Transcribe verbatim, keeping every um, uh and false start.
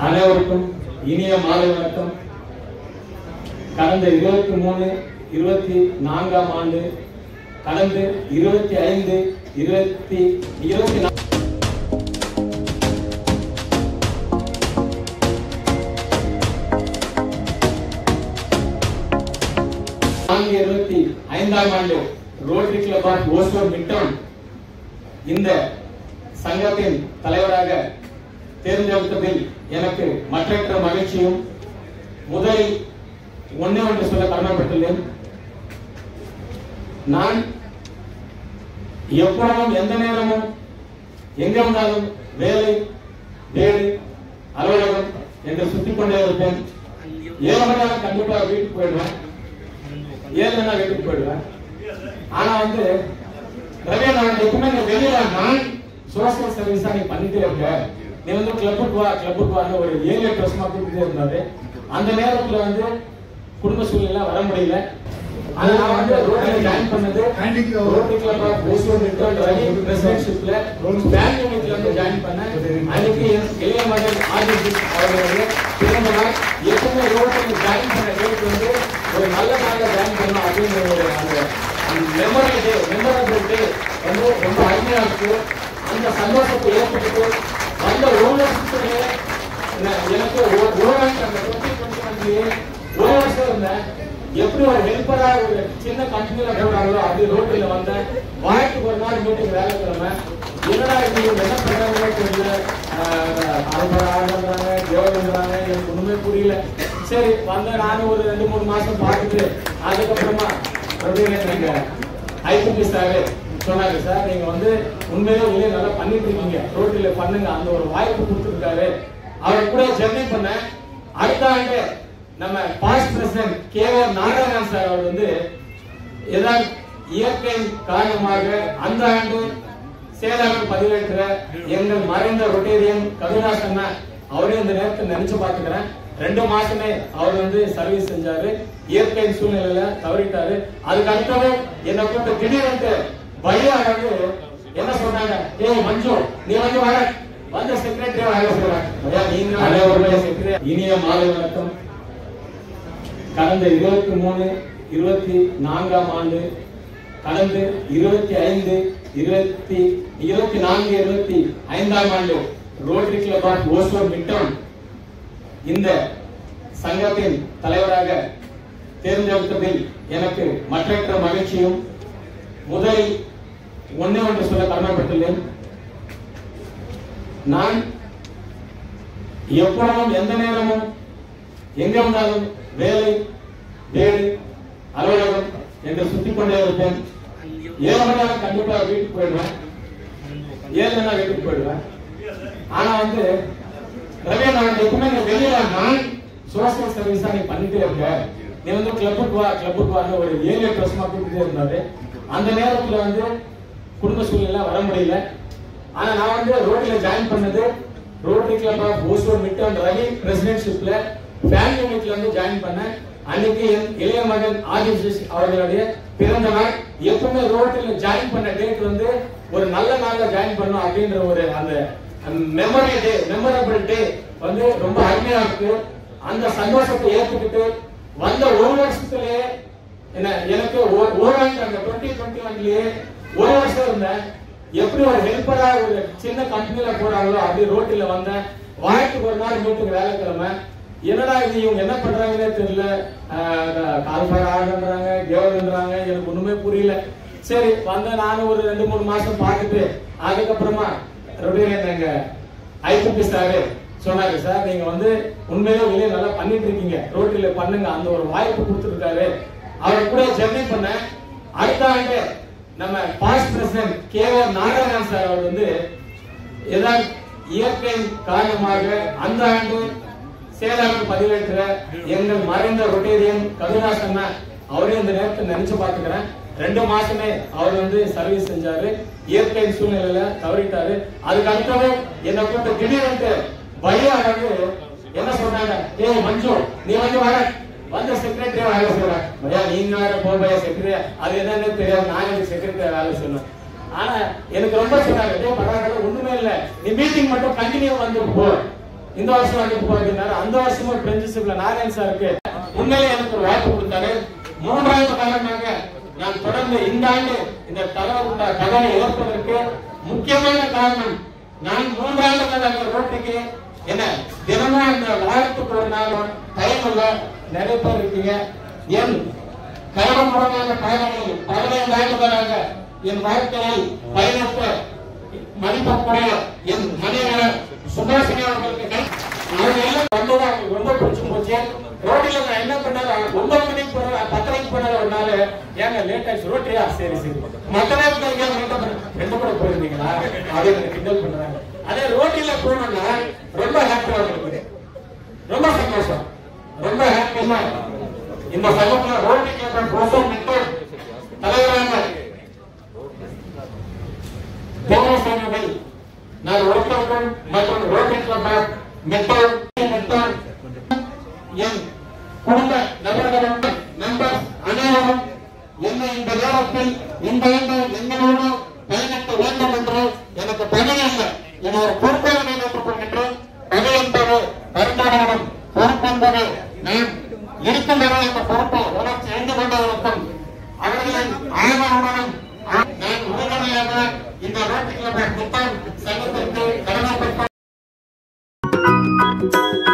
அனைவருக்கும் இனிய மாலை வணக்கம். கடந்த இருபத்தி மூணு இருபத்தி நான்காம் ஆண்டு கடந்த இருபத்தி ஐந்து இருபத்தி இருபத்தி நான்கு இருபத்தி ஐந்தாம் ஆண்டு rotary club of Hosur midtown இந்த சங்கத்தின் தலைவராக தேர்ந்தெடுத்ததில் எனக்கு மற்றற்ற மகிழ்ச்சியும் முதலில் ஒன்னே ஒன்று சொல்ல கடமைப்பட்டுள்ளேன். நான் எப்பொழுதும் எந்த நேரமும் எங்க இருந்தாலும் வேலை வீடு அலுவலகம் என்று சுத்திக் கொண்டே இருப்பேன். ஏழு மணி நேரம் கண்டிப்பா வீட்டுக்கு போயிடுவேன், ஏழு மணி நேரம் வீட்டுக்கு போயிடுவேன். ஆனா வந்து ரவி நான் எப்பவுமே வெளியில நான் சோசியல் சர்வீஸா நீ பண்ணிட்டே இருக்க, நீ வந்து கிளப்புக்கு வா கிளப்புக்கு வான்னு ஒரு ஏழு எட்டு வருஷமா கூப்பிட்டே இருந்தாரு. அந்த நேரத்துல வந்து குடும்ப சூழ்நிலை வர முடியல. அதனால வந்து ரோட்டரி ஜாயின் பண்ணது rotary club of Hosur midtown Ravi பிரசிடென்ட்ஷிப்ல பேங்க் யூனிட்ல வந்து ஜாயின் பண்ணேன். அன்னைக்கு இளைய மகன் ஆதித்ய அவர்களுடைய பிறந்த நாள். எப்பவுமே ரோட்டரி ஜாயின் பண்ண டேட் வந்து ஒரு நல்ல நாள்ல ஜாயின் பண்ணணும் அப்படிங்கிற ஒரு அந்த மெமரி டே மெமரபிள் டே வந்து ரொம்ப அருமையா இருக்கு. அந்த சந்தோஷத்தை ஏற்பட்டு அந்த ஓனர்ஷிப்லயே எனக்கு ஓனர் அந்த டுவெண்ட்டி டுவெண்ட்டி ஒன்லயே ஒரு வருஷம் இருந்தேன். எப்படி ஒரு ஹெல்ப்பரா ஒரு சின்ன கம்பெனில போறாங்களோ அப்படி ரோட்டில வந்தேன். வாய்க்கு ஒரு நாள் மீட்டிங் வேலை கிழமை என்னடா இது என்ன பண்றாங்களோ தெரியல, ஆடுறாங்க தேவன்றாங்க, எனக்கு ஒண்ணுமே புரியல. சரி வந்த நானும் ஒரு ரெண்டு மூணு மாசம் பார்த்துட்டு அதுக்கப்புறமா நீங்க ஐபிபி சார் சொன்னாரு, சார் நீங்க வந்து உண்மையிலே வெளியே நல்லா பண்ணிட்டு இருக்கீங்க, ரோட்டில பண்ணுங்க, அந்த ஒரு வாய்ப்பு கொடுத்துருக்காரு. அவர் கூட ஜெர்னி பண்ண அடுத்த ஆண்டு நம்ம past president K R Narayanan sir அவர் வந்து ஏதாவது இயற்கை காரணமாக அந்த ஆண்டு சேலம் பதிவேற்ற எங்கள் மறைந்த ரொட்டேரியன் கருணாசன் அவரே இந்த நேரத்தை நினைச்சு பாத்துக்கிறேன். ரெண்டு மாசமே அவர் வந்து சர்வீஸ் செஞ்சாரு. இயற்கை சூழ்நிலையில தவறிட்டாரு. அதுக்கு அடுத்தது என்ன கூட்ட திடீர்னு பையா வந்து என்ன சொன்னாங்க, ஏய் மஞ்சு நீ வந்து வர வந்த செக்ரட்டரி வேலை சொல்றாங்க. இனிய மாலை வணக்கம். கடந்த இருபத்தி மூணு இருபத்தி நான்காம் ஆண்டு கடந்த இருபத்தி ஐந்து இருபத்தி இருபத்தி நான்கு இருபத்தி ஐந்தாம் ஆண்டு rotary club of Hosur midtown இந்த சங்கத்தின் தலைவராக தேர்ந்தெடுத்ததில் எனக்கு மற்றற்ற மகிழ்ச்சியும் முதலில் ஒன்னே ஒன்று சொல்ல கடமைப்பட்டுள்ளேன். நான் எப்பொழுதும் எந்த நேரமும் எங்க இருந்தாலும் வேலை வீடு அலுவலகம் என்று சுத்திக் கொண்டே இருப்பேன். ஏழு மணி நேரம் கண்டிப்பா வீட்டுக்கு போயிடுவேன், ஏழு மணி நேரம் வீட்டுக்கு போயிடுவேன். ஆனா வந்து ரவி நான் எப்பவுமே வெளியில நான் சோசியல் சர்வீஸா நீ பண்ணிட்டே இருக்க, நீ வந்து கிளப்புக்கு வா கிளப்புக்கு வான்னு ஒரு ஏழு எட்டு வருஷமா கூப்பிட்டே இருந்தாரு. அந்த நேரத்துல வந்து குடும்ப சூழ்நிலை வர முடியல. ஆனா நான் வந்து ரோட்ல ஜாயின் பண்ணது rotary club of Hosur midtown Ravi பிரசிடென்ட்ஷிப்ல பேங்க் யூனிட்ல வந்து ஜாயின் பண்ணேன். அன்னைக்கு இளைய மகன் ஆதித்ய அவர்களுடைய பிறந்த நாள். எப்பவுமே ரோட்ல ஜாயின் பண்ண டேட் வந்து ஒரு நல்ல நாள்ல ஜாயின் பண்ணணும் அப்படின்ற ஒரு அந்த மெமரி டே மெமரபிள் டே வந்து ரொம்ப அருமையா இருக்கு. அந்த சந்தோஷத்தை ஏற்றுக்கிட்டு வந்த ஒரு வருஷத்துலயே என்ன எனக்கு ஓராண்டு அந்த டுவெண்ட்டி டுவெண்ட்டி ஒன்லயே ஒரு வருஷம் இருந்தேன். எப்படி ஒரு ஹெல்ப்பரா ஒரு சின்ன கம்பெனில போறாங்களோ அப்படி ரோட்டில வந்தேன். வாய்க்கு ஒரு நாள் மீட்டுக்கு வேலை கிழமை என்னடா இது இவங்க என்ன பண்றாங்கன்னே தெரியல, கால்பாடு ஆடுறாங்க தேவன்றாங்க, எனக்கு ஒண்ணுமே புரியல. சரி வந்த நானும் ஒரு ரெண்டு மூணு மாசம் பார்த்துட்டு அதுக்கப்புறமா எங்க ஐபிபி சார் சொன்னாரு, சார் நீங்க வந்து உண்மையிலே வெளியே நல்லா பண்ணிட்டு இருக்கீங்க, ரோட்டில பண்ணுங்க, அந்த ஒரு வாய்ப்பு கொடுத்துருக்காரு. அவர் கூட ஜெர்னி பண்ண அடுத்த ஆண்டு நம்ம past president K R Narayanan sir அவர் வந்து ஏதாவது இயற்கை காரணமாக அந்த ஆண்டு சேலம் பதிவேற்ற எங்கள் மறைந்த ரொட்டேரியன் கருணாசன் அவரே இந்த நேரத்தை நினைச்சு பாத்துக்கிறேன். ரெண்டு மாசமே அவர் வந்து சர்வீஸ் செஞ்சாரு. இயற்கை சூழ்நிலையில தவறிட்டாரு. அதுக்கு அடுத்தது என்ன கூட்ட திடீர்னு பையா வந்து என்ன சொன்னாங்க, ஏய் மஞ்சு நீ வந்து வர வந்த செக்ரட்டரி வேலை சொல்றாங்க. பையா நீங்க வேற போ பையா செக்ரட்டரி, அது என்னன்னு தெரியாது, நான் எனக்கு செக்ரட்டரி வேலை சொன்னேன். ஆனா எனக்கு ரொம்ப சொன்னாங்க, பரவாயில்ல ஒண்ணுமே இல்ல, நீ மீட்டிங் மட்டும் கண்டினியூ வந்து போ, இந்த வருஷம் வாங்கிட்டு போறதுனால அந்த வருஷமும் பிரின்சிபல் நாராயண் சாருக்கு உண்மையிலே எனக்கு ஒரு வாய்ப்பு கொடுத்தாரு. மூன்றாவது காரணமாக நான் தொடர்ந்து இந்த ஆண்டு இந்த தலைவர் பதவி ஏற்பதற்கு முக்கியமான காரணம் நான் மூன்றாண்டு கால ரோட்டுக்கு என்ன தினமும் இந்த வாரத்துக்கு ஒரு நாளும் டைம் இல்ல நிறைய பேர் இருக்கீங்க. என் கழகம் மூலமாக பயணங்கள் பதினைந்து ஆண்டுகளாக என் வாழ்க்கையை பயணித்த மதிப்பக்கூடிய என் மனைவி சுபாஷினி அவர்களுக்கு அவங்க எல்லாம் வந்தது அவங்களுக்கு ரொம்ப பிடிச்சு போச்சு. ரோட்டில் நான் என்ன பண்ணாலும் அவங்க ஒன்பது மணிக்கு போன பத்தரைக்கு போனால ஒரு நாள் ஏங்க லேட் ஆயிடுச்சு ரோட்டியா சரி சரி மற்ற நேரத்தில் ரெண்டு கூட போயிருந்தீங்களா அதை எனக்கு கிண்டல் பண்றாங்க. அதே ரோட்டில போனோம்னா ரொம்ப ஹாப்பியா இருக்குது, ரொம்ப சந்தோஷம், ரொம்ப ஹாப்பியா இந்த சமூகத்துல ரோட்டுக்கு தலைவராக தேவசேனை நான் ஒருத்தருக்கும் மற்றும் ரோட்டில் மெட்ரோல் மெட்ரோல் என் குடும்ப நபர்களும் நண்பர் அனைவரும் என்னை இந்த நேரத்தில் இந்த எங்களோடு பயணிக்க வேண்டும் என்று எனக்கு பணி அல்ல என ஒரு பொறுப்பை நினைத்துக் கொள்கின்றேன். பணி என்பது வருமானம் பொறுப்பு என்பது நான் இருக்கும் வரை அந்த பொறுப்பை உணர்ச்சி செய்து கொண்டே இருக்கும். அவர்களின் ஆய்வுடனும் நான் உடனடியாக இந்த ரோட்டில் திட்டம் சங்கத்திற்கு கடமைப்பட்ட